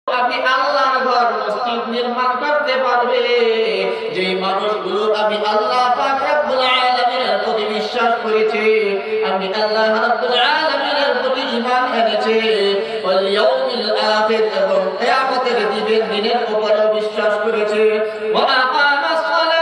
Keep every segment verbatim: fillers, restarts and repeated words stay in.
আমি আল্লাহর ঘর মসজিদ নির্মাণ করতে পারবে যে মানুষগুলো আমি আল্লাহ পাক রব্বুল আলামিনের প্রতি বিশ্বাস করেছে, আমি আল্লাহ রব্বুল আলামিনের প্রতি ঈমান এনেছে, ওয়াল ইয়াউমিল আখির এবং কিয়ামতের দিনের দিনের উপরে বিশ্বাস করেছে, ওয়া আকামাস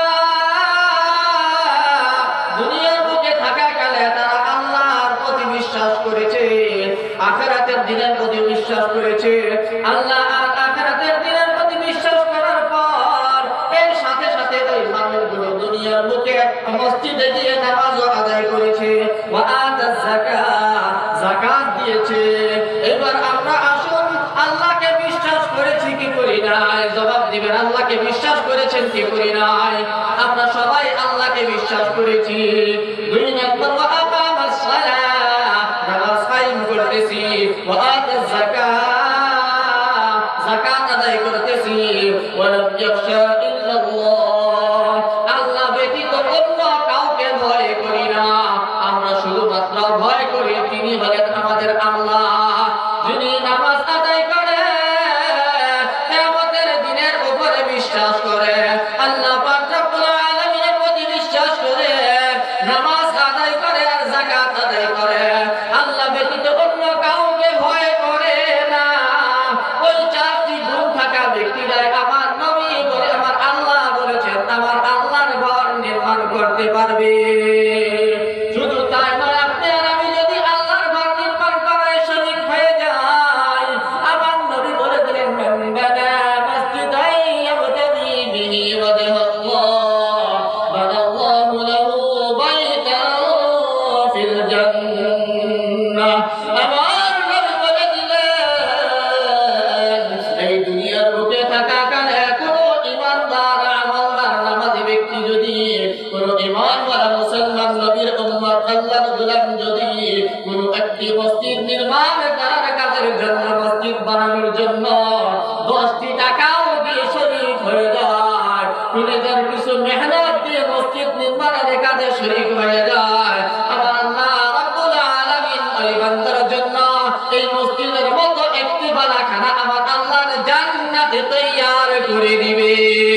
সালাত দুনিয়ার বুকে থাকাকালে তারা আল্লাহর প্রতি বিশ্বাস করেছে, আখিরাতের দিনের প্রতি বিশ্বাস করেছে। আল্লাহ আর আখিরাতের দিনের প্রতি বিশ্বাস করার পর এর সাথে সাথে ওই মানুষগুলো দুনিয়ার বুকে মসজিদে গিয়ে নামাজ আদায় করেছে, ওয়া আতাজ যাকাত যাকাত দিয়েছে। এবার আমরা আসুন আল্লাহকে বিশ্বাস করেছি কি করি নাই, জবাব দিবেন। আল্লাহকে বিশ্বাস করেছেন কি করি নাই? আমরা সবাই আল্লাহকে বিশ্বাস করেছি। দুই নম্বর ওয়া আকামাস সালাত নামাজ কায়েম করতেছি, ওয়া আতাজ যাকাত যাকাত আদায় করতেছি, ওয়া লাম ইয়াখশা ইল্লাল্লাহ আল্লাহ ব্যতীত অন্য কাউকে ভয় করি না। আমরা শুধুমাত্র ভয় করি তিনি হলেন আমাদের আল্লাহ, যিনি নামাজ আদায় করে কিয়ামতের দিনের উপরে বিশ্বাস করে, আল্লাহ পাক রব্বুল আলামিনের প্রতি বিশ্বাস করে, নামাজ আদায় করে আর যাকাত আদায় করে, আল্লাহ ব্যতীত অন্য কাউকে ভয় করে না। ওই চারটি গুণ থাকা ব্যক্তিরাই আমার নবী বলে আমার আল্লাহ বলেছেন আমার আল্লাহর ঘর নির্মাণ করতে পারবে। শুধু তাই নয়, আপনি আর আমি যদি আল্লাহর ঘর নির্মাণ করায় শরীক হয়ে যাই, আমার নবী বলে দিলেন মান বানা মাসজিদান ইয়াবতাগি বিহি ওয়াজহাল্লাহ বানাল্লাহু লাহু বাইতান ফিল জান্নাহ। আমার নবী বলে দিলেন এই দুনিয়ার বুকে থাকাকালে কোনো ঈমানদার আমলদার নামাজি ব্যক্তি যদি, কোনো ঈমানওয়ালা মুসলমান নবীর উম্মত আল্লাহর গোলাম যদি কোনো একটি মসজিদ নির্মাণ করার কাজের জন্য, মসজিদ বানানোর জন্য দশটি টাকাও দিয়ে শরীক হয়ে যায়, নিজের কিছু মেহনত দিয়ে মসজিদ নির্মাণের কাজে শরীক হয়ে যায়, আমার আল্লাহ রাব্বুল আলামিন ওই বান্দার জন্য এই মসজিদের মতো একটি বালাখানা আমার আল্লাহর জান্নাতে তৈয়ার করে দিবে।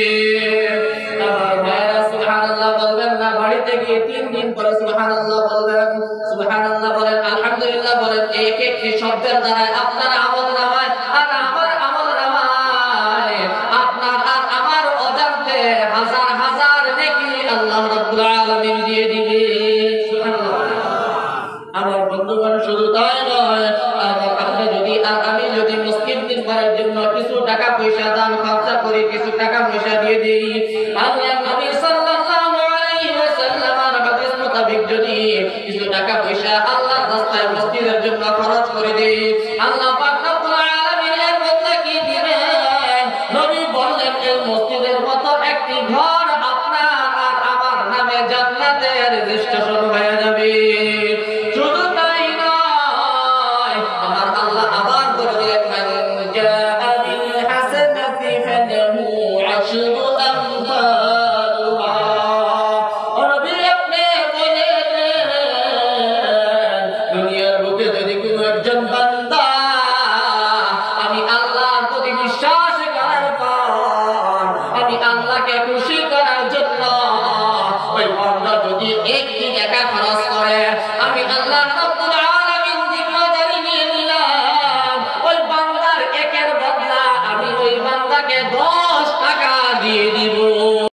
আমার ভাইরা সুবহানাল্লাহ বলবেন না? বাড়িতে গিয়ে তিন দিন পরে সুবহানাল্লাহ বলবেন, সুবহানাল্লাহ বলেন, আলহামদুলিল্লাহ বলেন। এক একটি শব্দের দ্বারা আপনার আমল নামায় আর আমার আমল নামায়, আপনার আর আমার অজান্তে হাজার হাজার নেকি আল্লাহ রাব্বুল আলামিন দিয়ে দিবে। সুবহানাল্লাহ। আমার বন্ধুগণ, শুধু তাই নয়, আমার আপনি যদি আর আমি যদি মসজিদ নির্মাণের জন্য কিছু টাকা পয়সা দান খরচা করি, কিছু টাকা পয়সা দিয়ে দিই, আল্লাহর নবী সাল্লাল্লাহু আলাইহি ওয়াসাল্লামের হাদিস মোতাবেক যদি কিছু টাকা পয়সা আল্লাহর রাস্তায় মসজিদের জন্য খরচ করে দেই, আল্লাহ পাক রব্বুল আলামিন এর বদলে কি দিবেন? নবী বললেন এই মসজিদের মতো একটি ঘর আপনার আর আমার নামে জান্নাতের রেজিস্ট্রেশন হয়ে যাবে। শুধু তাই নয়, আমার আল্লাহ আবার বললেন মান জাআ বিল হাসানাতি ফালাহু আশরু আমসালুহা। ও নবী, আপনি বলেন দুনিয়ার বুকে যদি কোনো একজন বান্দা আমি আল্লাহর প্রতি বিশ্বাস করার পর আমি আল্লাহকে খুশি করার জন্য ওই বান্দা যদি একটি টাকা খরচ করে, আমি আল্লাহ রাব্বুল আলামিন জিম্মাদারি নিয়ে নিলাম ওই বান্দার একের বদলা আমি ওই বান্দাকে দশ